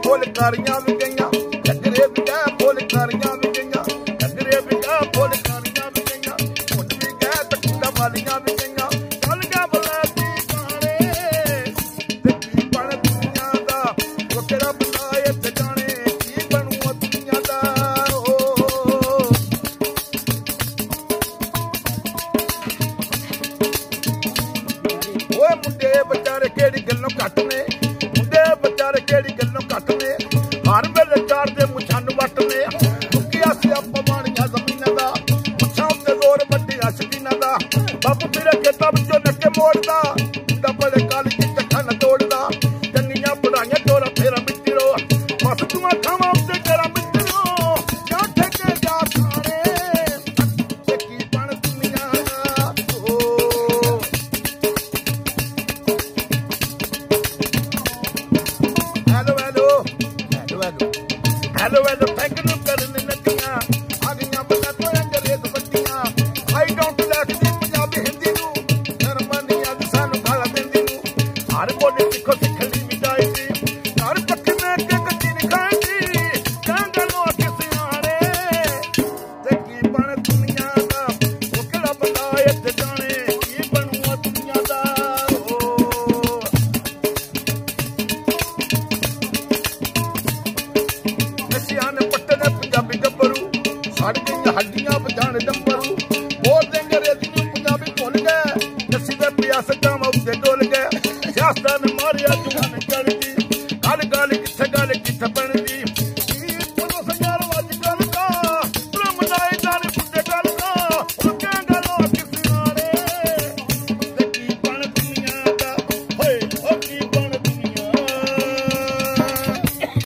ਫੁਲਕਾਰੀਆਂ ਵੀ ਗਈਆਂ, ਘੱਗਰੇ ਵੀ ਗਏ ਫੁਲਕਾਰੀਆਂ ਵੀ ਗਈਆਂ, ਘੱਗਰੇ ਵੀ ਗਏ ਫੁਲਕਾਰੀਆਂ ਵੀ ਗਈਆਂ, ਹੁਣ ਵੀ ਗਏ ਤਕੀਆਂ ਵਾਲੀਆਂ ਵੀ ਗਈਆਂ। ਚੱਲ ਗਿਆ ਬਲੈਤੀ ਗਾਣੇ ਤੇ ਕੀ ਬਣ ਦੁਨੀਆਂ ਦਾ, ਉਹ ਤੇਰਾ ਬੰਦਾ ਇੱਥੇ ਜਾਣੇ ਕੀ ਬਣੂ ਦੁਨੀਆਂ ਦਾ। ਓਏ ਮੁੰਡੇ ਵਿਚਾਰੇ ਕਿਹੜੀ ਗੱਲੋਂ ਘੱਟ ਨੇ, ਮੁੰਡੇ ਵਿਚਾਰੇ ਕਿਹੜੀ ਗੱਲੋਂ ਘੱਟ ਨੇ, ਹਰ ਵੇਲੇ ਚਾਰ ਦੇ ਮੁੱਛਾਂ ਨੂੰ ਵੱਟ ਨੇ। ਚੁੱਕਿਆ ਸਿਆਪਾ ਬਾਣੀਆਂ ਜ਼ਮੀਨਾਂ ਦਾ, ਮੁੱਛਾਂ ਉੱਤੇ ਜ਼ੋਰ ਵੱਡੀਆਂ ਸ਼ਕੀਨਾਂ ਦਾ। ਬਾਪੂ ਤੇਰੇ ਖੇਤਾਂ ਵਿੱਚੋਂ ਨੱਕੇ ਮੋੜਦਾ, ਮੁੰਡਾ ਬੜੇ ਕਾਲੀ ਦੀ ਚੱਖਾਂ ਨਾ ਤੋੜਦਾ। ਚੰਗੀਆਂ ਪੜਾਈਆਂ ਚੋਰਾ ਫੇਰਾ ਮਿੱਤਰੋ, ਬਸ ਤੂੰ ਖਾਵਾਂ ਉੱਤੇ ਤੇਰਾ ਮਿੱਤਰੋ। ਕਿਉਂ ਠੇਕੇ ਜਾ ਖਾਣੇ ਤੇ ਕੀ ਬਣ ਦੁਨੀਆਂ ਦਾ। Hello hello hello hello hello hello thank you ਕਰਨ ਲੱਗੀਆਂ ਆ ਗਈਆਂ ਬੰਦਾ ਤੋਂ ਅੰਗਰੇਜ਼ ਬੱਤੀਆਂ। ਆਈ ਡੋਂਟ ਲਾਈਕ ਦੀ ਪੰਜਾਬੀ ਹਿੰਦੀ ਨੂੰ, ਜਰਮਨੀਆਂ ਦੀ ਸਾਨੂੰ ਗਾਲਾਂ ਦਿੰਦੀ ਨੂੰ। ਹਰ ਬੋਲੀ ਸਿੱਖੋ ਸਿੱਖਣੀ ਵੀ ਚਾਹੀਦੀ, ਹਰ ਪੱਖੀ ਮੈਂ ਕੇ ਕੱਚੀ ਨਹੀਂ ਖਾਂਦੀ। ਜੰਗਲੋਂ ਕਿਸੇ ਆਣੇ ਤੇ ਕੀ ਬਣ ਦੁਨੀਆਂ ਦਾ, ਉਹ ਕਿਹੜਾ ਬੰਦਾ ਇੱਥੇ ਜਾਣੇ ਕੀ ਬਣੂ ਦੁਨੀਆਂ ਦਾ। ਨਸ਼ਿਆਂ ਨੇ ਪੱਟੇ ਨੇ ਪੰਜਾਬੀ ਗੱਭਰੂ, ਸੜ ਗਈਆਂ ਹੱਡੀਆਂ ਵਜਾਣ ਡੰਬਰੂ। ਬੋਲਦੇ ਅੰਗਰੇਜ਼ੀ ਨੂੰ ਪੰਜਾਬੀ ਭੁੱਲ ਗਏ, ਨਸ਼ੀ ਦੇ ਪਿਆਸ ਜਾਵਾਂ ਉੱਤੇ ਡੁੱਲ ਗਏ। ਸਿਆਸਤਾਂ